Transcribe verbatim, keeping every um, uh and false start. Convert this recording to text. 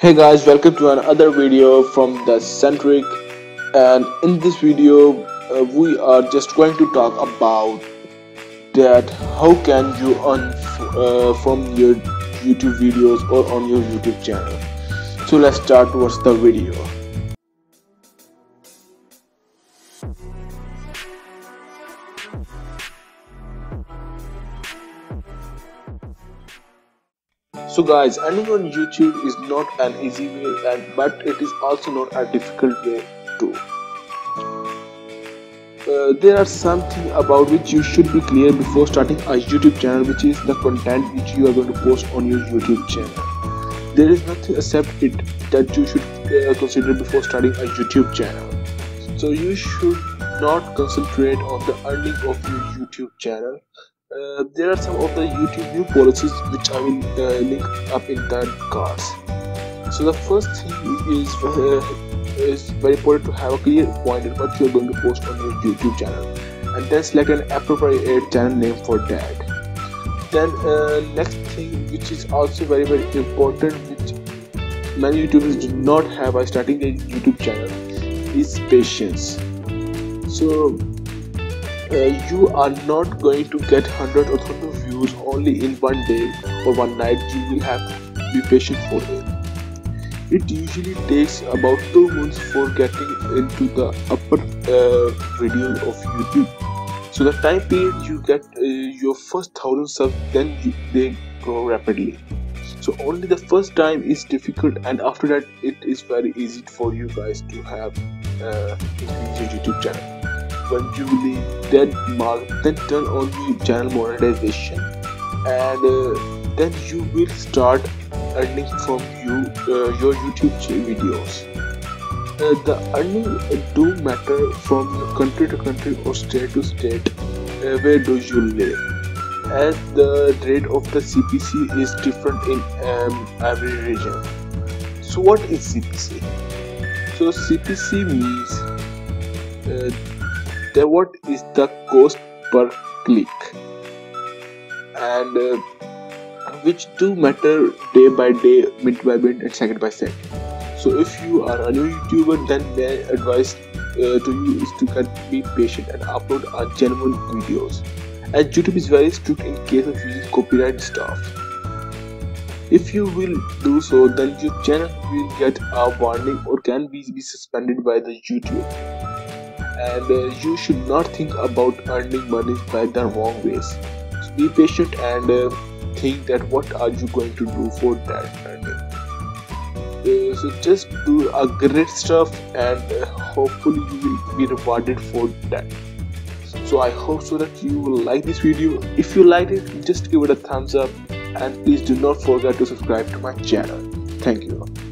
Hey guys, welcome to another video from The Centric, and in this video uh, we are just going to talk about that how can you earn f- uh, from your YouTube videos or on your YouTube channel. So let's start towards the video. So guys, earning on YouTube is not an easy way, and but it is also not a difficult way too. Uh, there are something about which you should be clear before starting a YouTube channel, which is the content which you are going to post on your YouTube channel. There is nothing except it that you should uh, consider before starting a YouTube channel. So you should not concentrate on the earning of your YouTube channel. Uh, there are some of the YouTube new policies which I will uh, link up in the cards. So the first thing is uh, is very important to have a clear point in what you are going to post on your YouTube channel, and then select an appropriate channel name for that. Then uh, next thing, which is also very very important, which many YouTubers do not have while starting a YouTube channel, is patience. So uh, you are not going to get one hundred or one hundred views only in one day or one night. You will have to be patient for it. It usually takes about two months for getting into the upper uh, video of YouTube. So the time period you get uh, your first thousand subs, then you, they grow rapidly. So only the first time is difficult, and after that it is very easy for you guys to have uh, increase your YouTube channel. When you leave that mark, then turn on your channel monetization, and uh, then you will start earning from you uh, your YouTube videos. Uh, the earning uh, do matter from country to country or state to state. Uh, where do you live? As the rate of the C P C is different in um, every region. So what is C P C? So C P C means uh, that what is the cost per click, and uh, which do matter day by day, minute by minute, and second by second. So if you are a new YouTuber, then my advice uh, to you is to get, be patient and upload a genuine videos, as YouTube is very strict in case of using copyright stuff. If you will do so, then your channel will get a warning or can be, be suspended by the YouTube, and uh, you should not think about earning money by the wrong ways. So be patient and uh, think that what are you going to do for that earning. Uh, so just do a great stuff, and uh, hopefully you will be rewarded for that. So I hope so that you will like this video. If you liked it, just give it a thumbs up, and please do not forget to subscribe to my channel. Thank you.